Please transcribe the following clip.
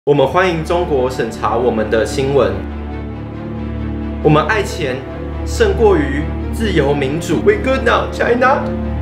我们欢迎中国审查我们的新闻。我们爱钱胜过于自由民主。We good now, China.